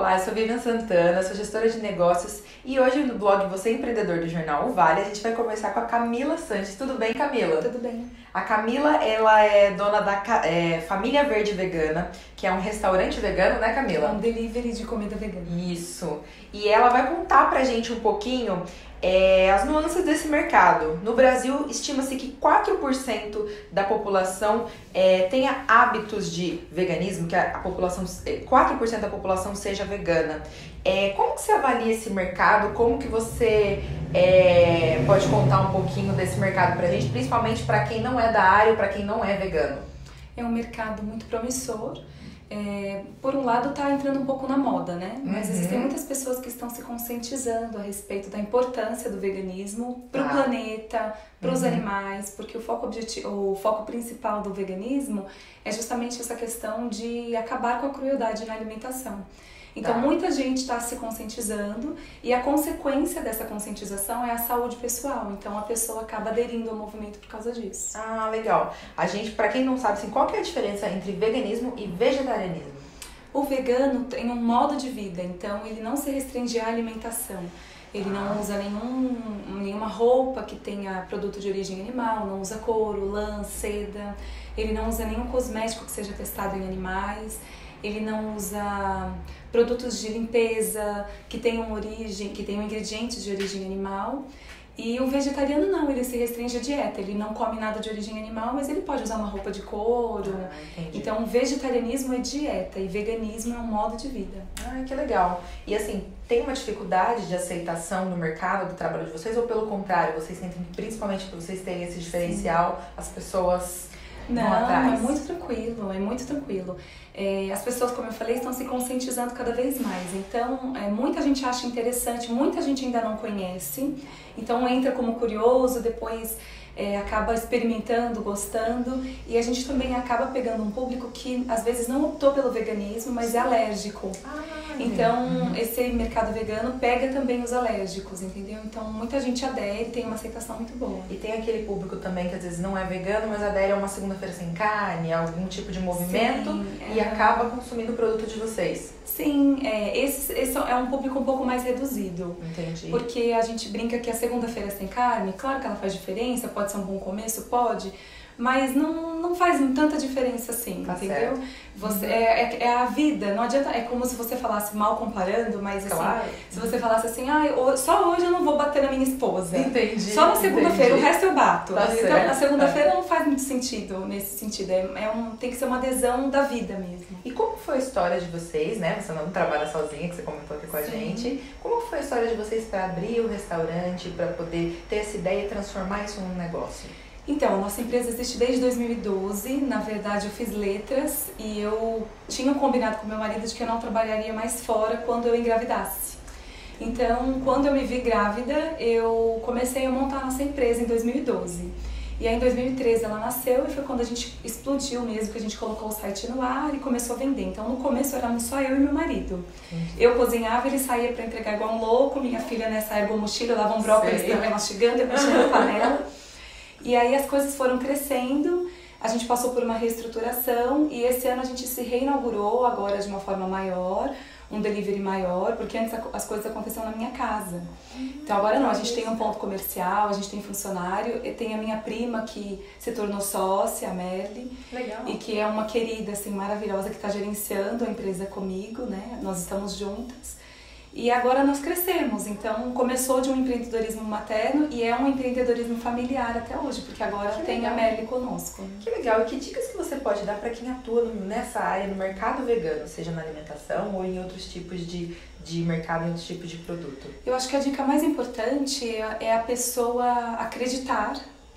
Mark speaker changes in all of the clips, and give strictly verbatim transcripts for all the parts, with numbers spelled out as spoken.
Speaker 1: Olá, eu sou Vivian Santana, sou gestora de negócios e hoje no blog Você Empreendedor do Jornal O Vale a gente vai conversar com a Camila Sanches. Tudo bem, Camila?
Speaker 2: Tudo bem.
Speaker 1: A Camila, ela é dona da é, Família Verde Vegana, que é um restaurante vegano, né, Camila?
Speaker 2: É um delivery de comida vegana.
Speaker 1: Isso. E ela vai contar pra gente um pouquinho é, as nuances desse mercado. No Brasil, estima-se que quatro por cento da população é, tenha hábitos de veganismo, que a, a população, quatro por cento da população seja vegana. É, como que você avalia esse mercado? Como que você é, pode contar um pouquinho desse mercado pra gente, principalmente para quem não é da área ou para quem não é vegano?
Speaker 2: É um mercado muito promissor. É, por um lado está entrando um pouco na moda, né? Mas
Speaker 1: uhum.
Speaker 2: existem muitas pessoas que estão se conscientizando a respeito da importância do veganismo para o ah. planeta, para os uhum. animais, porque o foco, objetivo, o foco principal do veganismo é justamente essa questão de acabar com a crueldade na alimentação. Então, tá. muita gente está se conscientizando e a consequência dessa conscientização é a saúde pessoal. Então, a pessoa acaba aderindo ao movimento por causa disso.
Speaker 1: Ah, legal. A gente, para quem não sabe, assim, qual que é a diferença entre veganismo e vegetarianismo?
Speaker 2: O vegano tem um modo de vida, então ele não se restringe à alimentação. Ele ah. não usa nenhum, nenhuma roupa que tenha produto de origem animal, não usa couro, lã, seda. Ele não usa nenhum cosmético que seja testado em animais. Ele não usa produtos de limpeza que tenham origem, que tenham ingredientes de origem animal. E o vegetariano não, ele se restringe à dieta, ele não come nada de origem animal, mas ele pode usar uma roupa de couro.
Speaker 1: Ah,
Speaker 2: então, vegetarianismo é dieta e veganismo é um modo de vida.
Speaker 1: Ah, que legal. E assim, tem uma dificuldade de aceitação no mercado do trabalho de vocês ou pelo contrário, vocês sentem principalmente por vocês terem esse diferencial, Sim. as pessoas
Speaker 2: Não,
Speaker 1: vão atrás?
Speaker 2: é muito tranquilo, é muito tranquilo. É, as pessoas, como eu falei, estão se conscientizando cada vez mais. Então, é, muita gente acha interessante, muita gente ainda não conhece. Então, entra como curioso, depois é, acaba experimentando, gostando. E a gente também acaba pegando um público que, às vezes, não optou pelo veganismo, mas é alérgico.
Speaker 1: Ah,
Speaker 2: então,
Speaker 1: uhum.
Speaker 2: esse mercado vegano pega também os alérgicos, entendeu? Então, muita gente adere, tem uma aceitação muito boa.
Speaker 1: E tem aquele público também que, às vezes, não é vegano, mas adere a uma segunda-feira sem carne, a algum tipo de movimento.
Speaker 2: Sim,
Speaker 1: e
Speaker 2: é...
Speaker 1: acaba consumindo o produto de vocês.
Speaker 2: Sim, é, esse, esse é um público um pouco mais reduzido.
Speaker 1: Entendi.
Speaker 2: Porque a gente brinca que a segunda-feira sem carne, claro que ela faz diferença, pode ser um bom começo, pode, mas não, não faz tanta diferença assim,
Speaker 1: tá
Speaker 2: entendeu?
Speaker 1: Certo.
Speaker 2: Você,
Speaker 1: uhum.
Speaker 2: é, é a vida, não adianta, é como se você falasse mal comparando, mas assim,
Speaker 1: claro.
Speaker 2: se você falasse assim, ah, só hoje eu não vou bater na minha esposa.
Speaker 1: Entendi.
Speaker 2: Só na segunda-feira, o resto eu bato.
Speaker 1: Tá
Speaker 2: então,
Speaker 1: certo.
Speaker 2: a segunda-feira não faz muito sentido nesse sentido, é, é um, tem que ser uma adesão da vida mesmo.
Speaker 1: E como foi a história de vocês, né? Você não trabalha sozinha, que você comentou aqui com a
Speaker 2: Sim.
Speaker 1: gente. Como foi a história de vocês para abrir o restaurante, para poder ter essa ideia e transformar isso num negócio?
Speaker 2: Então, a nossa empresa existe desde dois mil e doze, na verdade eu fiz letras e eu tinha um combinado com meu marido de que eu não trabalharia mais fora quando eu engravidasse. Então, quando eu me vi grávida, eu comecei a montar a nossa empresa em dois mil e doze. E aí em dois mil e treze ela nasceu e foi quando a gente explodiu mesmo, que a gente colocou o site no ar e começou a vender. Então no começo éramos só eu e meu marido. Uhum. Eu cozinhava, ele saía para entregar igual um louco, minha filha nessa ergo mochila, lava um brócolis também mastigando, eu mexendo na panela. E aí as coisas foram crescendo, a gente passou por uma reestruturação e esse ano a gente se reinaugurou agora de uma forma maior, um delivery maior, porque antes as coisas aconteciam na minha casa. Então agora não, a gente tem um ponto comercial, a gente tem funcionário, e tem a minha prima que se tornou sócia, a Merly.
Speaker 1: Legal.
Speaker 2: E que é uma querida, assim, maravilhosa, que está gerenciando a empresa comigo, né? Nós estamos juntas. E agora nós crescemos, então começou de um empreendedorismo materno e é um empreendedorismo familiar até hoje, porque agora
Speaker 1: que
Speaker 2: tem
Speaker 1: legal.
Speaker 2: a Merly conosco.
Speaker 1: Que legal! E que dicas que você pode dar para quem atua nessa área, no mercado vegano, seja na alimentação ou em outros tipos de, de mercado, em outros tipos de produto?
Speaker 2: Eu acho que a dica mais importante é, é a pessoa acreditar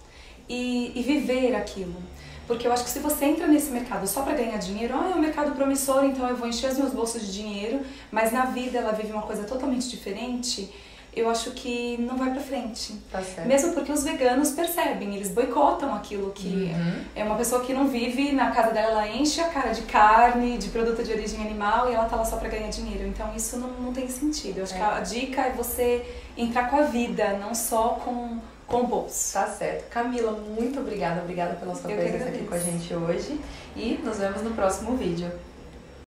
Speaker 2: e, e viver aquilo. Porque eu acho que se você entra nesse mercado só para ganhar dinheiro, ah, é um mercado promissor, então eu vou encher os meus bolsos de dinheiro, mas na vida ela vive uma coisa totalmente diferente, eu acho que não vai pra frente.
Speaker 1: Tá certo.
Speaker 2: Mesmo porque os veganos percebem, eles boicotam aquilo que
Speaker 1: uhum.
Speaker 2: é uma pessoa que não vive, na casa dela ela enche a cara de carne, de produto de origem animal e ela tá lá só pra ganhar dinheiro. Então isso não, não tem sentido. Eu acho é. que a dica é você entrar com a vida, não só com... com o bolso.
Speaker 1: Tá certo. Camila, muito obrigada. Obrigada pela sua
Speaker 2: Eu
Speaker 1: presença aqui com a gente hoje. E nos vemos no próximo vídeo.